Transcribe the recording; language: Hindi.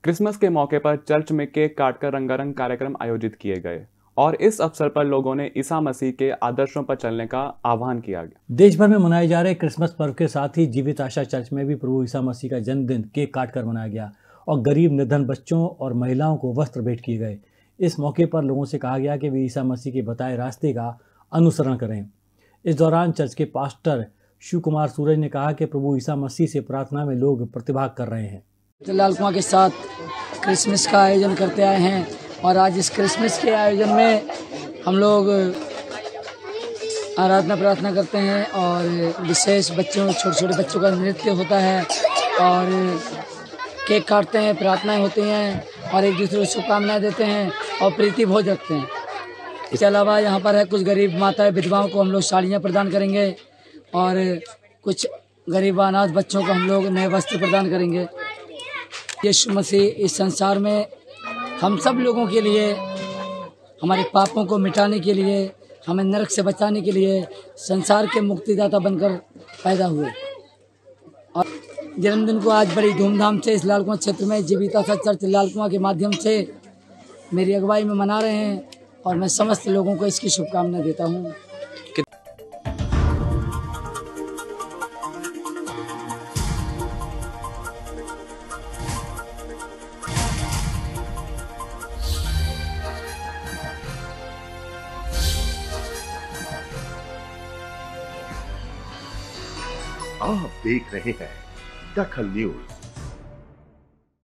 क्रिसमस के मौके पर चर्च में केक काटकर रंगारंग कार्यक्रम आयोजित किए गए और इस अवसर पर लोगों ने ईसा मसीह के आदर्शों पर चलने का आह्वान किया गया। देश भर में मनाए जा रहे क्रिसमस पर्व के साथ ही जीवित आशा चर्च में भी प्रभु ईसा मसीह का जन्मदिन केक काटकर मनाया गया और गरीब निर्धन बच्चों और महिलाओं को वस्त्र भेंट किए गए। इस मौके पर लोगों से कहा गया कि वे ईसा मसीह के बताए रास्ते का अनुसरण करें। इस दौरान चर्च के पास्टर शिव कुमार सूरज ने कहा कि प्रभु ईसा मसीह से प्रार्थना में लोग प्रतिभाग कर रहे हैं। लाल कुआं के साथ क्रिसमस का आयोजन करते आए हैं और आज इस क्रिसमस के आयोजन में हम लोग आराधना प्रार्थना करते हैं और विशेष बच्चों छोटे छोटे बच्चों का नृत्य होता है और केक काटते हैं, प्रार्थनाएं होती हैं और एक दूसरे को शुभकामनाएं देते हैं और प्रीति भोज रखते हैं। इसके अलावा यहाँ पर है कुछ गरीब माताएं विधवाओं को हम लोग साड़ियाँ प्रदान करेंगे और कुछ गरीब अनाथ बच्चों को हम लोग नए वस्त्र प्रदान करेंगे। यीशु मसीह इस संसार में हम सब लोगों के लिए, हमारे पापों को मिटाने के लिए, हमें नरक से बचाने के लिए संसार के मुक्तिदाता बनकर पैदा हुए और जन्मदिन को आज बड़ी धूमधाम से इस लाल कुआं क्षेत्र में जीवित आशा चर्च लाल कुआं के माध्यम से मेरी अगुवाई में मना रहे हैं और मैं समस्त लोगों को इसकी शुभकामनाएं देता हूँ। आप देख रहे हैं दखल न्यूज।